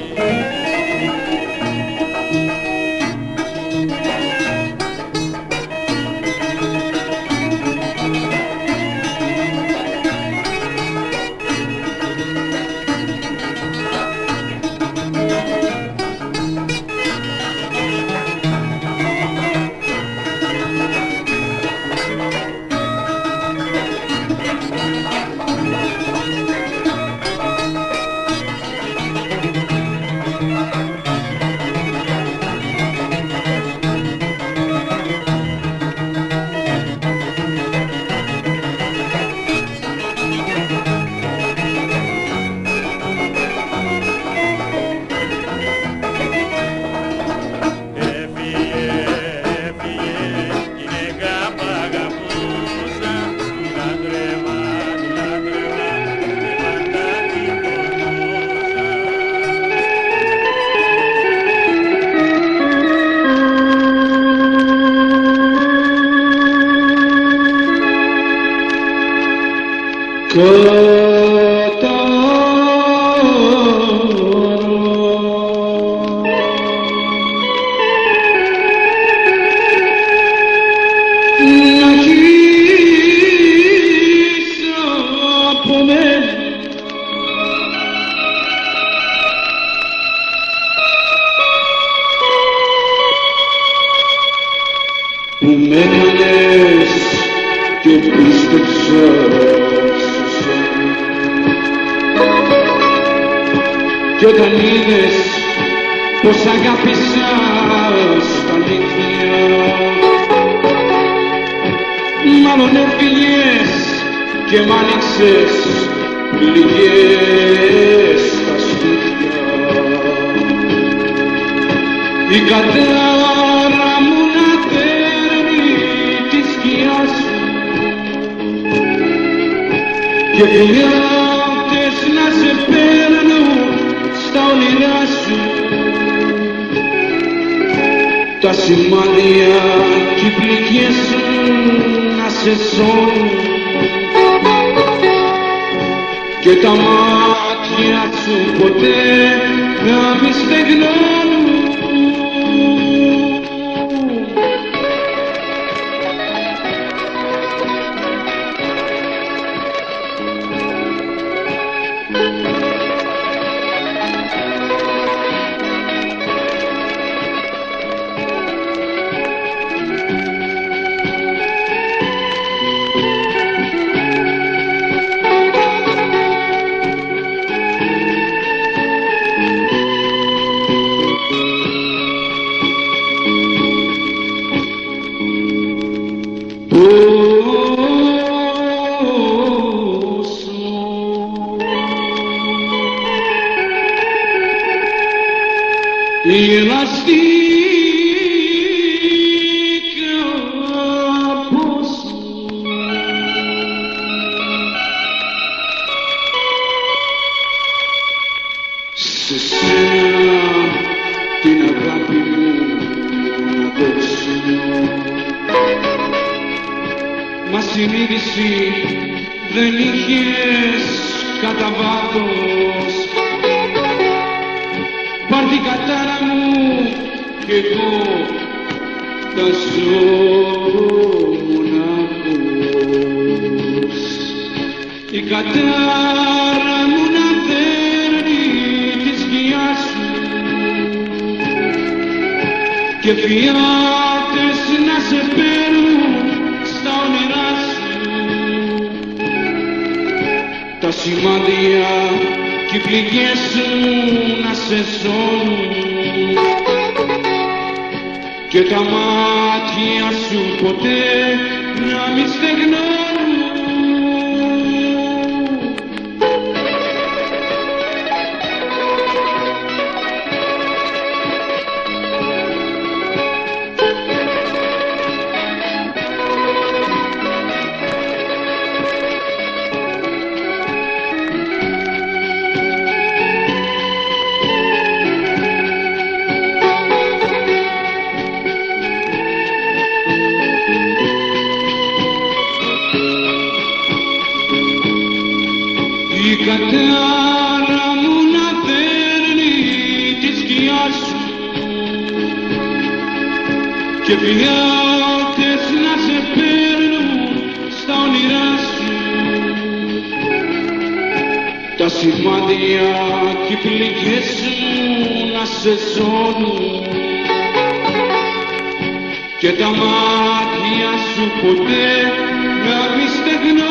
Κι όταν είδες πως αγάπησα στα αλήθεια, μάλλον έφυγες και μ' άνοιξες πληγές στα σπίτια. Η κατάρα μου να παίρνει τη σκιά σου και φιλιάτες να σε παίρνουν στα όνειρά σου. Τα σημάδια κι οι πληγές σου να σε σώνουν και τα μάτια σου ποτέ να μη στεγνώνουν. συνείδηση δεν είχες κατά βάθος. Πάρ' την κατάρα μου κι εγώ θα ζω μονάχος. Η κατάρα μου να δέρνει τη σκιά σου και φιάτες να σε παίρνουν στα όνειρά σου. Τα σημάδια κι οι πληγές σου να σε σώνουν και τα μάτια σου ποτέ να μην στεγνώνουν. Η κατάρα μου να δέρνει τη σκιά σου και φιάτες να σε παίρνουν στα όνειρά σου. Τα σημάδια κι οι πληγές σου να σε ζώνουν και τα μάτια σου ποτέ να μη στεγνώνουν.